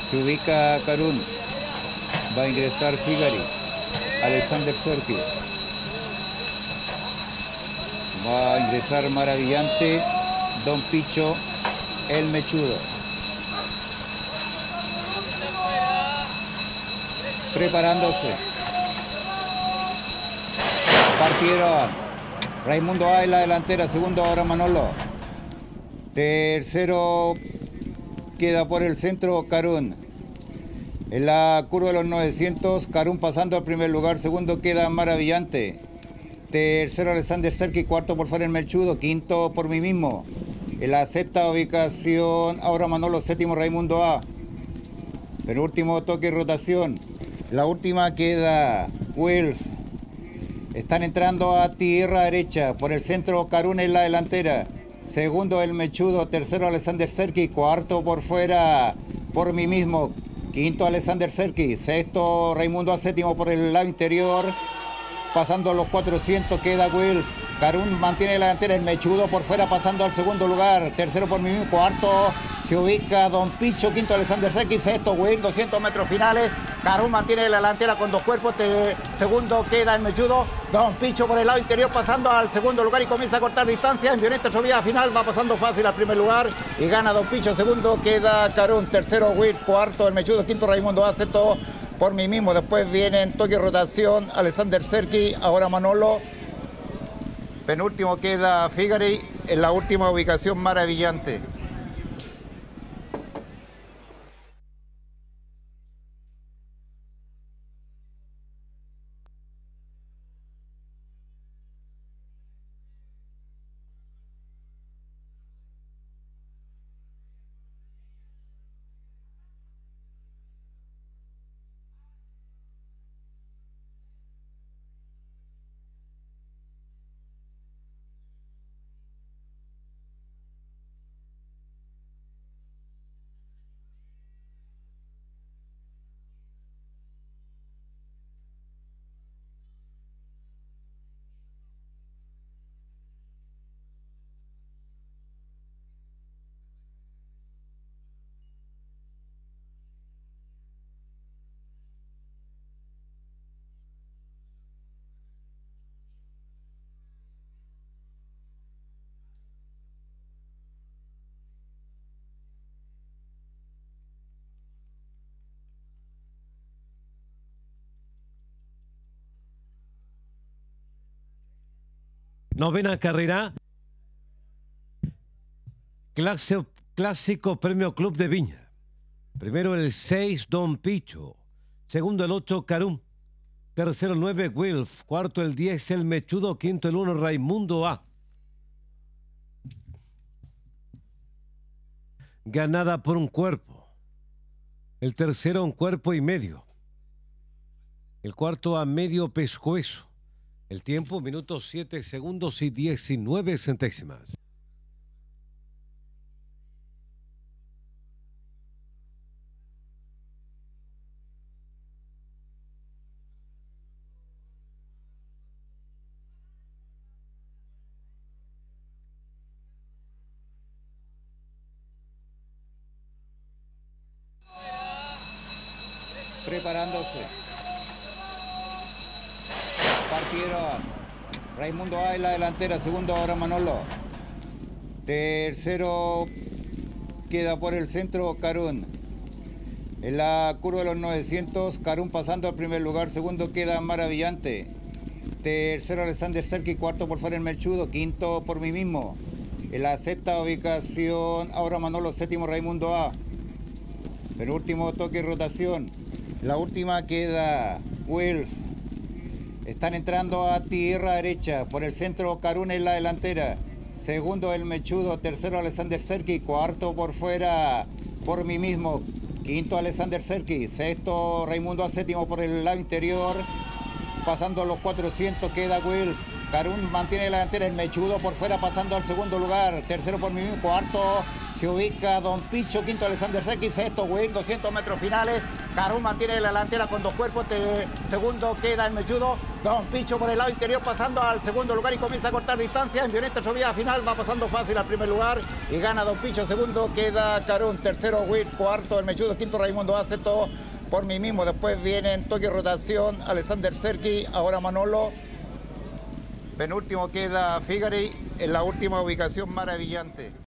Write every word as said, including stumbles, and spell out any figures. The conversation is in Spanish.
Se ubica Karun. Va a ingresar Figari. Alexander Serki. Va a ingresar Maravillante. Don Picho. El Mechudo. Preparándose. Partieron. Raimundo A en la delantera. Segundo ahora Manolo. Tercero queda por el centro Karun. En la curva de los novecientos, Karun pasando al primer lugar. Segundo queda Maravillante. Tercero Alexander Serki. Cuarto por fuera el Mechudo. Quinto por mí mismo. En la sexta ubicación ahora Manolo. Séptimo Raimundo A. Penúltimo toque y rotación. La última queda Wilf. Están entrando a tierra derecha. Por el centro Karun en la delantera. Segundo el Mechudo. Tercero Alexander Serki. Cuarto por fuera por mí mismo. Quinto Alexander Serki. Sexto Raimundo A. Séptimo por el lado interior. Pasando los cuatrocientos queda Wilf. Karun mantiene la delantera. El Mechudo por fuera pasando al segundo lugar. Tercero por mí mismo. Cuarto se ubica Don Picho. Quinto Alexander Serki. Sexto Wilf. doscientos metros finales. Karun mantiene la delantera con dos cuerpos. Te, segundo queda el Mechudo. Don Picho por el lado interior pasando al segundo lugar y comienza a cortar distancia. En violenta subida final va pasando fácil al primer lugar y gana Don Picho. Segundo queda Karun. Tercero Wilf. Cuarto el Mechudo. Quinto Raimundo A. Sexto por mí mismo. Después vienen toque y rotación Alexander Serki. Ahora Manolo. Penúltimo queda Figari. En la última ubicación Maravillante. Novena carrera. Clase, clásico Premio Club de Viña. Primero el seis, Don Picho. Segundo el ocho, Karun. Tercero el nueve, Wilf. Cuarto el diez, el Mechudo. Quinto el uno, Raimundo A. Ganada por un cuerpo. El tercero un cuerpo y medio. El cuarto a medio pescuezo. El tiempo, minutos siete segundos y diecinueve centésimas. Preparándose. Partieron. Raimundo A en la delantera. Segundo ahora Manolo. Tercero queda por el centro Karun. En la curva de los novecientos, Karun pasando al primer lugar. Segundo queda Maravillante. Tercero Alexander Serki. Cuarto por fuera el Mechudo. Quinto por mí mismo. En la sexta ubicación ahora Manolo. Séptimo Raimundo A. Penúltimo toque y rotación. La última queda Wilf. Están entrando a tierra derecha. Por el centro Karun en la delantera. Segundo el Mechudo. Tercero Alexander Serki. Cuarto por fuera por mí mismo. Quinto Alexander Serki. Sexto Raimundo A. Séptimo por el lado interior. Pasando los cuatrocientos queda Wilf. Karun mantiene la delantera. El Mechudo por fuera pasando al segundo lugar. Tercero por mí mismo. Cuarto se ubica Don Picho. Quinto Alexander Serki. Sexto Wilf. doscientos metros finales. Carún mantiene la delantera con dos cuerpos. Te, segundo queda el Mechudo. Don Picho por el lado interior pasando al segundo lugar y comienza a cortar distancia. En violenta subida final va pasando fácil al primer lugar y gana Don Picho. Segundo queda Carún. Tercero Will. Cuarto el Mechudo. Quinto Raimundo Aceto por mí mismo. Después viene en toque rotación Alexander Serki. Ahora Manolo. Penúltimo queda Figari en la última ubicación Maravillante.